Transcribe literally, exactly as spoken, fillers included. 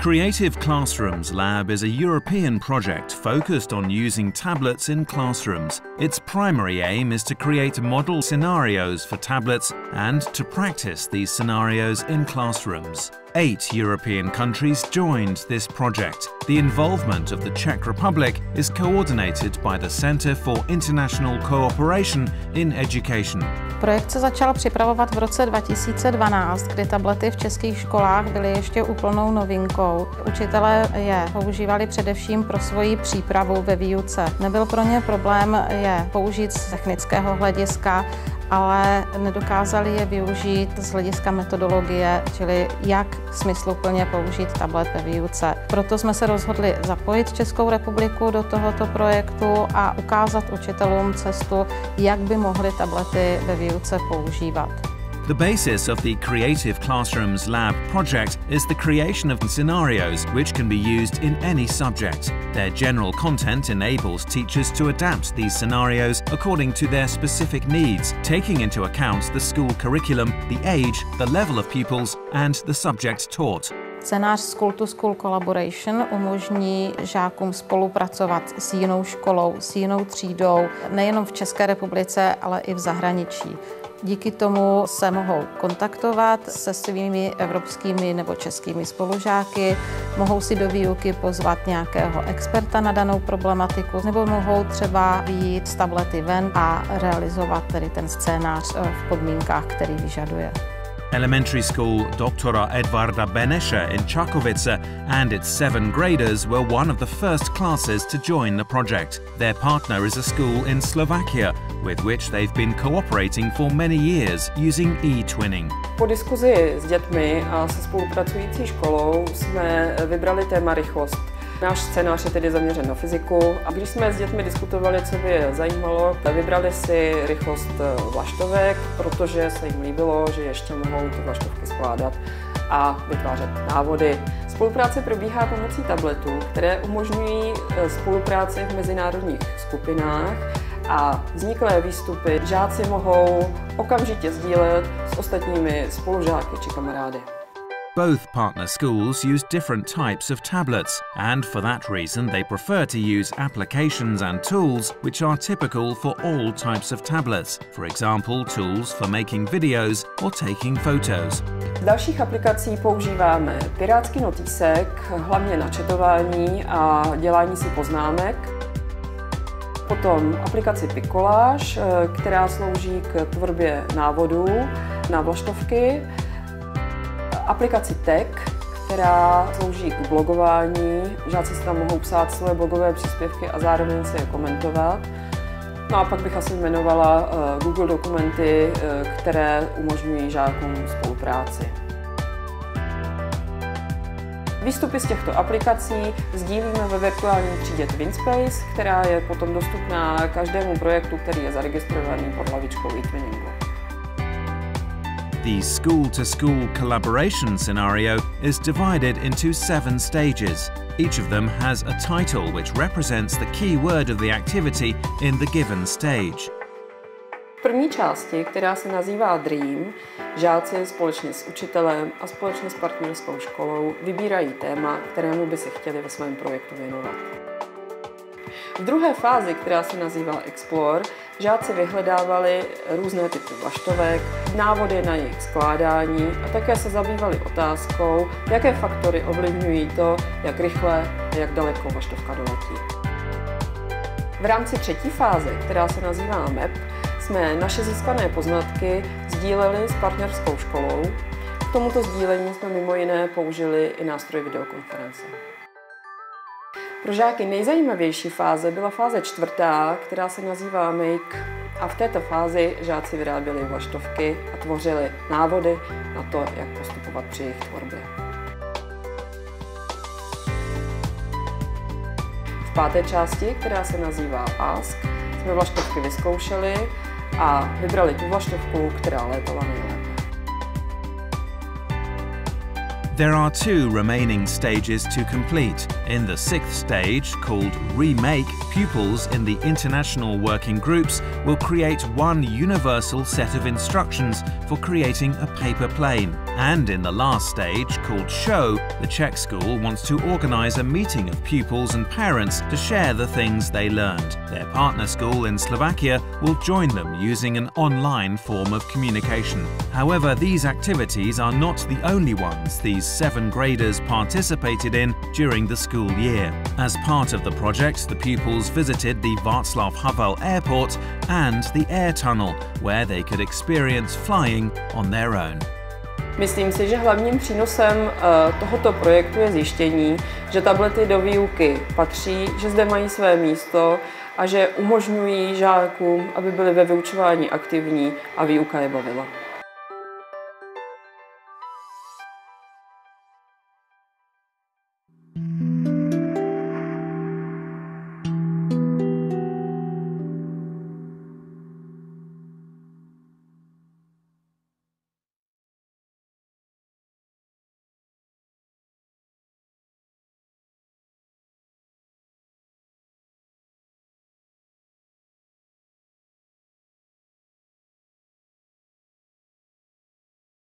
The Creative Classrooms Lab is a European project focused on using tablets in classrooms. Its primary aim is to create model scenarios for tablets and to practice these scenarios in classrooms. Eight European countries joined this project. The involvement of the Czech Republic is coordinated by the Center for International Cooperation in Education. Projekt se začal připravovat v roce dva tisíce dvanáct, kdy tablety v českých školách byly ještě úplnou novinkou. Učitelé je používali především pro svoji přípravu ve výuce. Nebyl pro ně problém je použít z technického hlediska, ale nedokázali je využít z hlediska metodologie, čili jak smysluplně použít tablet ve výuce. Proto jsme se rozhodli zapojit Českou republiku do tohoto projektu a ukázat učitelům cestu, jak by mohli tablety ve výuce používat. The basis of the Creative Classrooms Lab project is the creation of scenarios which can be used in any subject. Their general content enables teachers to adapt these scenarios according to their specific needs, taking into account the school curriculum, the age, the level of pupils and the subject taught. Scénář School-to-School Collaboration umožní žákům spolupracovat s jinou školou, s jinou třídou, nejenom v České republice, ale i v zahraničí. Díky tomu se mohou kontaktovat se svými evropskými nebo českými spolužáky, mohou si do výuky pozvat nějakého experta na danou problematiku, nebo mohou třeba vyjít z tablety ven a realizovat tedy ten scénář v podmínkách, který vyžaduje. Elementary school Doktora Edvarda Beneše in Čakovice and its seven graders were one of the first classes to join the project. Their partner is a school in Slovakia, with which they've been cooperating for many years using e-twinning. Po diskuzi s dětmi a se spolupracující školou jsme vybrali téma rychlost. Náš scénář je tedy zaměřen na fyziku a když jsme s dětmi diskutovali, co by je zajímalo, vybrali si rychlost vlaštovek, protože se jim líbilo, že ještě mohou ty vlaštovky skládat a vytvářet návody. Spolupráce probíhá pomocí tabletů, které umožňují spolupráci v mezinárodních skupinách a vzniklé výstupy žáci mohou okamžitě sdílet s ostatními spolužáky či kamarády. Both partner schools use different types of tablets, and for that reason they prefer to use applications and tools which are typical for all types of tablets, for example tools for making videos or taking photos. Z dalších aplikací používáme pirátský notýsek, hlavně na četování a dělání si poznámek. Potom aplikaci Pikoláž, která slouží k tvorbě návodů na vlaštovky. Aplikaci Tech, která slouží k blogování. Žáci si tam mohou psát svoje blogové příspěvky a zároveň si je komentovat. No a pak bych asi jmenovala Google dokumenty, které umožňují žákům spolupráci. Výstupy z těchto aplikací sdílíme ve virtuální třídě TwinSpace, která je potom dostupná každému projektu, který je zaregistrovaný pod hlavičkou e-twinningu. The school-to-school collaboration scenario is divided into seven stages. Each of them has a title which represents the key word of the activity in the given stage. V první části, která se nazývá Dream, žáci společně s učitelem a společně s partnerskou školou vybírají téma, kterému by se chtěli ve svém projektu věnovat. V druhé fázi, která se nazývá Explore, žáci vyhledávali různé typy vlaštovek, návody na jejich skládání a také se zabývali otázkou, jaké faktory ovlivňují to, jak rychle a jak daleko vlaštovka doletí. V rámci třetí fáze, která se nazývá Map, jsme naše získané poznatky sdíleli s partnerskou školou. K tomuto sdílení jsme mimo jiné použili i nástroj videokonference. Pro žáky nejzajímavější fáze byla fáze čtvrtá, která se nazývá Make, a v této fázi žáci vyráběli vlaštovky a tvořili návody na to, jak postupovat při jejich tvorbě. V páté části, která se nazývá Ask, jsme vlaštovky vyzkoušeli a vybrali tu vlaštovku, která létala nejlépe. There are two remaining stages to complete. In the sixth stage, called Remake, pupils in the international working groups will create one universal set of instructions for creating a paper plane. And in the last stage, called Show, the Czech school wants to organise a meeting of pupils and parents to share the things they learned. Their partner school in Slovakia will join them using an online form of communication. However, these activities are not the only ones these seven graders participated in during the school year. As part of the project, the pupils visited the Václav Havel Airport and the air tunnel, where they could experience flying on their own. Myslím si, že hlavním přínosem tohoto projektu je zjištění, že tablety do výuky patří, že zde mají své místo a že umožňují žákům, aby byli ve vyučování aktivní a výuka je bavila.